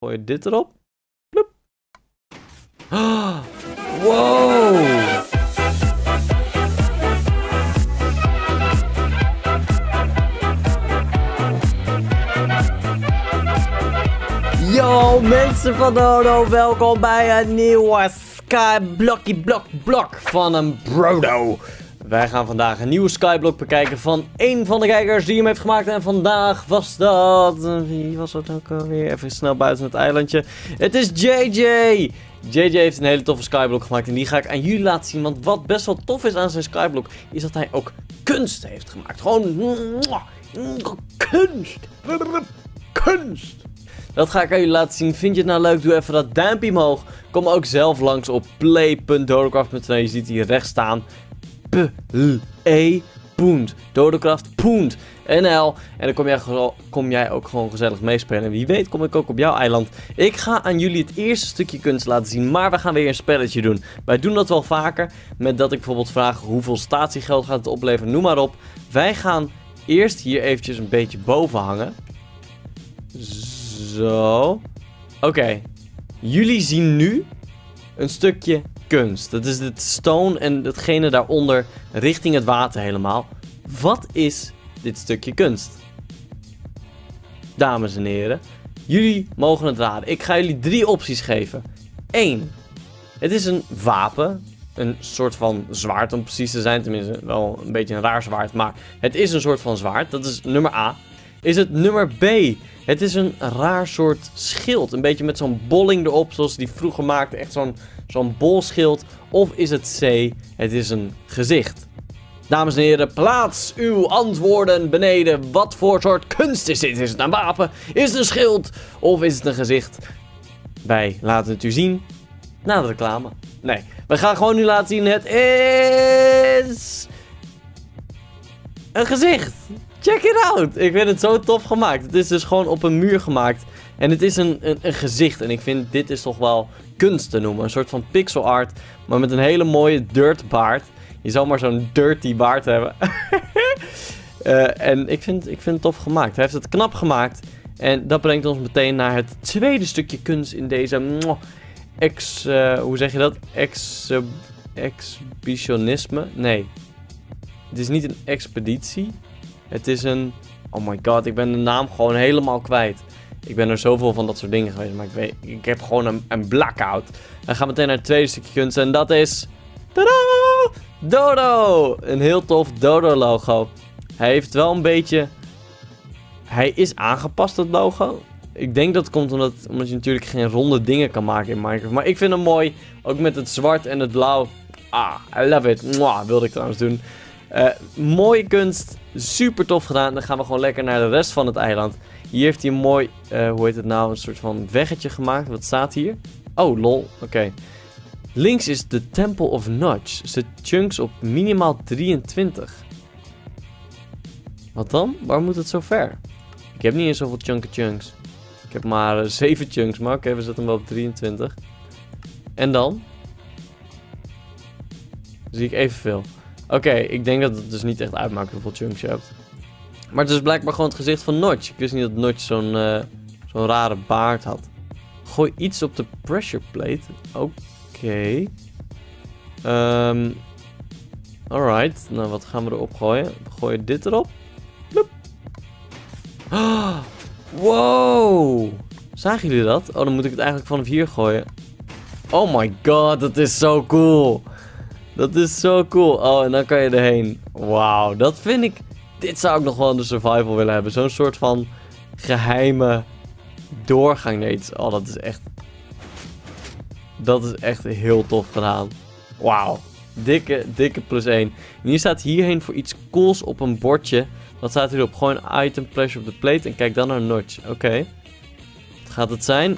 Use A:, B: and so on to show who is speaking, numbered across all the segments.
A: Gooi je dit erop. Ploep. Oh, wow! Yo mensen van Dodo, welkom bij een nieuwe Skyblock van een Brodo. Wij gaan vandaag een nieuwe Skyblock bekijken van één van de kijkers die hem heeft gemaakt. En vandaag was dat... Wie was dat ook alweer? Even snel buiten het eilandje. Het is JJ! JJ heeft een hele toffe Skyblock gemaakt en die ga ik aan jullie laten zien. Want wat best wel tof is aan zijn Skyblock, is dat hij ook kunst heeft gemaakt. Gewoon... kunst! Kunst! Dat ga ik aan jullie laten zien. Vind je het nou leuk? Doe even dat duimpje omhoog. Kom ook zelf langs op play.dodocraft.nl. Je ziet hier rechts staan. Dodocraft.nl. En dan kom jij ook gewoon gezellig meespelen. En wie weet kom ik ook op jouw eiland. Ik ga aan jullie het eerste stukje kunst laten zien. Maar we gaan weer een spelletje doen. Wij doen dat wel vaker. Met dat ik bijvoorbeeld vraag hoeveel statiegeld gaat het opleveren. Noem maar op. Wij gaan eerst hier eventjes een beetje boven hangen. Zo. Oké. Jullie zien nu een stukje kunst. Dat is het stone en hetgene daaronder richting het water helemaal. Wat is dit stukje kunst? Dames en heren. Jullie mogen het raden. Ik ga jullie 3 opties geven. 1. Het is een wapen. Een soort van zwaard om precies te zijn. Tenminste wel een beetje een raar zwaard. Maar het is een soort van zwaard. Dat is nummer A. Is het nummer B? Het is een raar soort schild. Een beetje met zo'n bolling erop. Zoals die vroeger maakten. Echt zo'n bolschild. Of is het C? Het is een gezicht. Dames en heren, plaats uw antwoorden beneden. Wat voor soort kunst is dit? Is het een wapen? Is het een schild? Of is het een gezicht? Wij laten het u zien. Na de reclame. Nee, we gaan gewoon nu laten zien. Het is... een gezicht. Check it out. Ik vind het zo tof gemaakt. Het is dus gewoon op een muur gemaakt. En het is een gezicht. En ik vind dit is toch wel kunst te noemen. Een soort van pixel art. Maar met een hele mooie dirt baard. Je zou maar zo'n dirty baard hebben. En ik vind het tof gemaakt. Hij heeft het knap gemaakt. En dat brengt ons meteen naar het tweede stukje kunst in deze... hoe zeg je dat? Exhibitionisme? Nee. Het is niet een expeditie. Het is een... Oh my god, ik ben de naam gewoon helemaal kwijt. Ik ben er zoveel van dat soort dingen geweest. Maar ik heb gewoon een blackout. We gaan meteen naar het tweede stukje kunst. En dat is... Tadaa! Dodo! Een heel tof Dodo logo. Hij heeft wel een beetje... Hij is aangepast, het logo. Ik denk dat het komt omdat je natuurlijk geen ronde dingen kan maken in Minecraft. Maar ik vind hem mooi. Ook met het zwart en het blauw. Ah, I love it. Mwah, wilde ik trouwens doen. Mooie kunst. Super tof gedaan. Dan gaan we gewoon lekker naar de rest van het eiland. Hier heeft hij een mooi, hoe heet het nou, een soort van weggetje gemaakt. Wat staat hier? Oh, lol. Oké. Links is de Temple of Notch. Zet chunks op minimaal 23. Wat dan? Waar moet het zo ver? Ik heb niet eens zoveel chunks. Ik heb maar 7 chunks, maar oké, we zetten hem wel op 23. En dan? Zie ik evenveel. Oké, ik denk dat het dus niet echt uitmaakt hoeveel chunks je hebt. Maar het is blijkbaar gewoon het gezicht van Notch. Ik wist niet dat Notch zo'n rare baard had. Gooi iets op de pressure plate. Oké. Alright. Nou, wat gaan we erop gooien? We gooien dit erop. Bloep. Oh, wow. Zagen jullie dat? Oh, dan moet ik het eigenlijk vanaf hier gooien. Oh my god, dat is zo cool. Dat is zo cool. Oh, en dan kan je erheen. Wauw, dat vind ik... Dit zou ik nog wel in de survival willen hebben. Zo'n soort van geheime doorgang naar iets. Oh, dat is echt... Dat is echt heel tof gedaan. Wauw. Dikke +1. En hier staat hierheen voor iets cools op een bordje. Wat staat hierop? Gewoon item pressure op de plate. En kijk dan naar Notch. Oké. Wat gaat het zijn?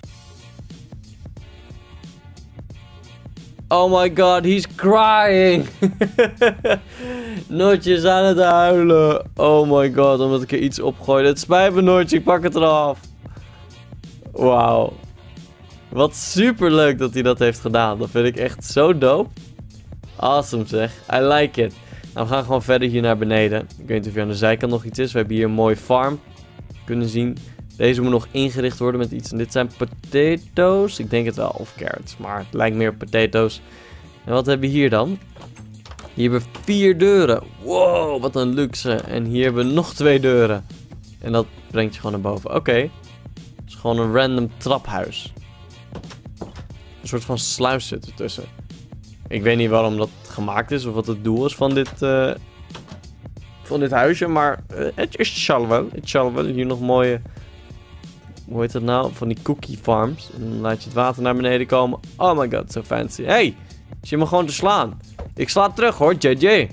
A: Oh my god, he's crying. Notch is aan het huilen. Oh my god, omdat ik er iets opgooi. Het spijt me, Notch, ik pak het eraf. Wauw. Wat super leuk dat hij dat heeft gedaan. Dat vind ik echt zo dope. Awesome zeg. I like it. Nou, we gaan gewoon verder hier naar beneden. Ik weet niet of hier aan de zijkant nog iets is. We hebben hier een mooie farm. Kunnen zien. Deze moet nog ingericht worden met iets. En dit zijn potatoes. Ik denk het wel. Of carrots. Maar het lijkt meer potatoes. En wat hebben we hier dan? Hier hebben we 4 deuren. Wow, wat een luxe. En hier hebben we nog 2 deuren. En dat brengt je gewoon naar boven. Oké. Het is gewoon een random traphuis. Een soort van sluis zit ertussen. Ik weet niet waarom dat gemaakt is. Of wat het doel is van dit huisje. Maar het zal wel. Het zal wel. Hier nog mooie... Hoe heet dat nou? Van die cookie farms. En dan laat je het water naar beneden komen. Oh my god, so fancy. Hey, je me gewoon te slaan. Ik sla terug hoor, JJ.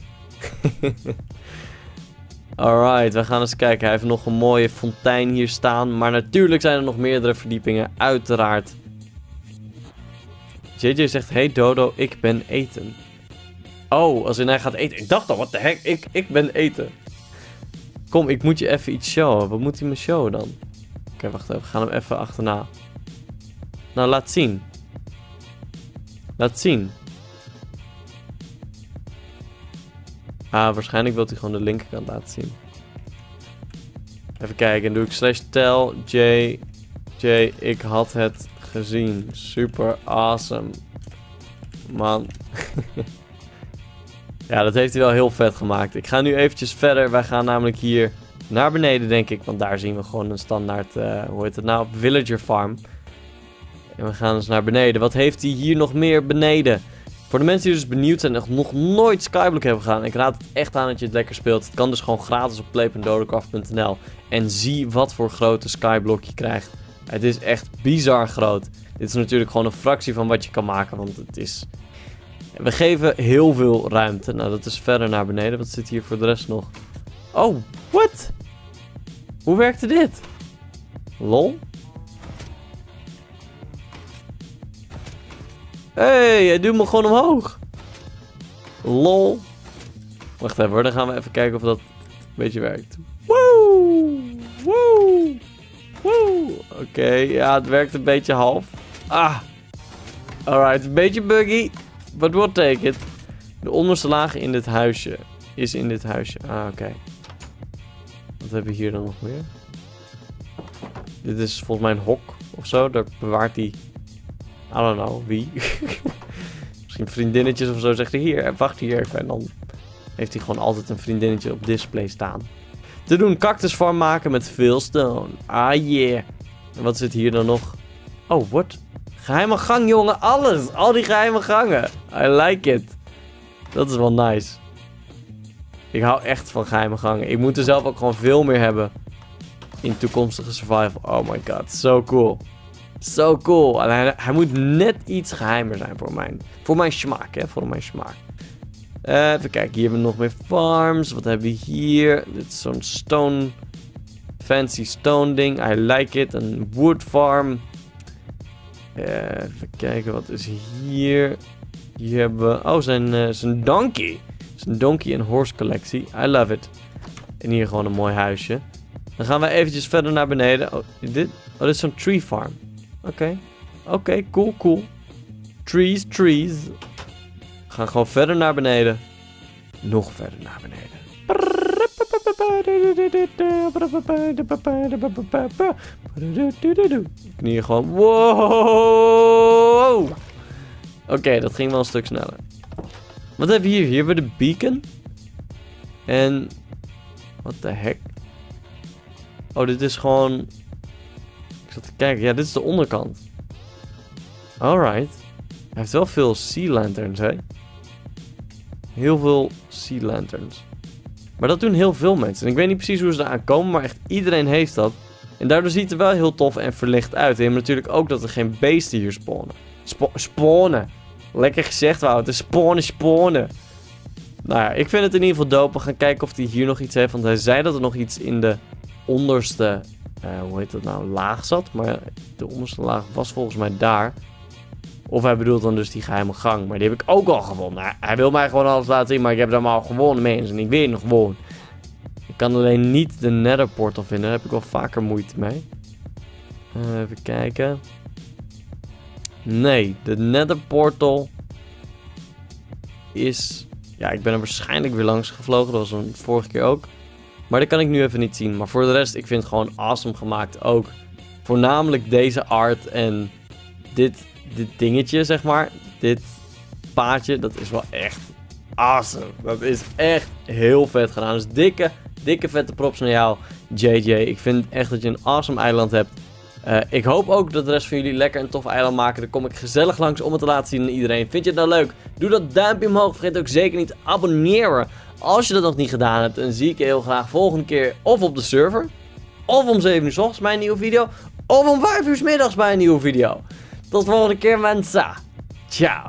A: Alright, we gaan eens kijken. Hij heeft nog een mooie fontein hier staan. Maar natuurlijk zijn er nog meerdere verdiepingen. Uiteraard. JJ zegt, hey Dodo, ik ben eten. Oh, als in hij gaat eten. Ik dacht al, wat de heck? Ik ben eten. Kom, ik moet je even iets showen. Wat moet hij me showen dan? Oké, wacht even. We gaan hem even achterna. Nou, laat zien. Laat zien. Ah, waarschijnlijk wil hij gewoon de linkerkant laten zien. Even kijken. Dan doe ik /tel. J. Ik had het gezien. Super awesome. Man. Ja, dat heeft hij wel heel vet gemaakt. Ik ga nu eventjes verder. Wij gaan namelijk hier naar beneden, denk ik. Want daar zien we gewoon een standaard, hoe heet het nou? Villager farm. En we gaan eens naar beneden. Wat heeft hij hier nog meer beneden? Voor de mensen die dus benieuwd zijn en nog nooit Skyblock hebben gedaan. Ik raad het echt aan dat je het lekker speelt. Het kan dus gewoon gratis op play.dodocraft.nl. En zie wat voor grote Skyblock je krijgt. Het is echt bizar groot. Dit is natuurlijk gewoon een fractie van wat je kan maken. Want het is... We geven heel veel ruimte. Nou, dat is verder naar beneden. Wat zit hier voor de rest nog? Oh, what? Hoe werkte dit? Lol. Hey, hij duwt me gewoon omhoog. Lol. Wacht even hoor, dan gaan we even kijken of dat een beetje werkt. Woe! Woe! Woe! Oké, ja, het werkt een beetje half. Ah. Alright, een beetje buggy. But we'll take it. De onderste laag in dit huisje is in dit huisje. Ah, oké. Wat hebben we hier dan nog meer? Dit is volgens mij een hok of zo. Daar bewaart hij... I don't know, wie? Misschien vriendinnetjes of zo. Zegt hij hier, wacht hier even. En dan heeft hij gewoon altijd een vriendinnetje op display staan. Te doen cactusfarm maken met veel stone. Ah yeah. En wat zit hier dan nog? Oh, what? Geheime gang, jongen. Alles. Al die geheime gangen. I like it. Dat is wel nice. Ik hou echt van geheime gangen. Ik moet er zelf ook gewoon veel meer hebben. In toekomstige survival. Oh my god. So cool. So cool. En hij moet net iets geheimer zijn voor mijn smaak. Hè? Voor mijn smaak. Even kijken. Hier hebben we nog meer farms. Wat hebben we hier? Dit is zo'n stone. Fancy stone ding. I like it. Een wood farm. Even kijken. Wat is hier? Hier hebben we... Oh, zijn donkey. Zijn donkey en horse collectie. I love it. En hier gewoon een mooi huisje. Dan gaan we eventjes verder naar beneden. Oh, dit is zo'n tree farm. Oké, cool. Trees. We gaan gewoon verder naar beneden. Nog verder naar beneden. Ik kan hier gewoon... Wow! Oké, dat ging wel een stuk sneller. Wat hebben we hier? Hier hebben we de beacon. En... What the heck? Oh, dit is gewoon... Ik zat te kijken. Ja, dit is de onderkant. Alright. Hij heeft wel veel sea lanterns, hè? Heel veel sea lanterns. Maar dat doen heel veel mensen. En ik weet niet precies hoe ze eraan komen, maar echt iedereen heeft dat. En daardoor ziet het er wel heel tof en verlicht uit. En je hebt natuurlijk ook dat er geen beesten hier spawnen. Spawnen. Lekker gezegd, Wout. Spawnen. Nou ja, ik vind het in ieder geval dope. We gaan kijken of hij hier nog iets heeft. Want hij zei dat er nog iets in de onderste... hoe heet dat nou? Laag zat. Maar de onderste laag was volgens mij daar. Of hij bedoelt dan dus die geheime gang. Maar die heb ik ook al gewonnen. Hij wil mij gewoon alles laten zien. Maar ik heb hem al gewonnen, mensen. En ik weet nog gewoon. Ik kan alleen niet de nether portal vinden. Daar heb ik wel vaker moeite mee. Even kijken. Nee, de nether portal is... Ja, ik ben er waarschijnlijk weer langs gevlogen. Dat was een vorige keer ook. Maar dat kan ik nu even niet zien. Maar voor de rest, ik vind het gewoon awesome gemaakt. Ook voornamelijk deze art en dit dingetje, zeg maar. Dit paadje, dat is wel echt awesome. Dat is echt heel vet gedaan. Dus dikke vette props naar jou, JJ. Ik vind echt dat je een awesome eiland hebt. Ik hoop ook dat de rest van jullie lekker een tof eiland maken. Dan kom ik gezellig langs om het te laten zien aan iedereen. Vind je het nou leuk? Doe dat duimpje omhoog. Vergeet ook zeker niet te abonneren. Als je dat nog niet gedaan hebt, dan zie ik je heel graag volgende keer of op de server. Of om 7 uur 's ochtends bij een nieuwe video. Of om 5 uur 's middags bij een nieuwe video. Tot de volgende keer, mensen. Ciao.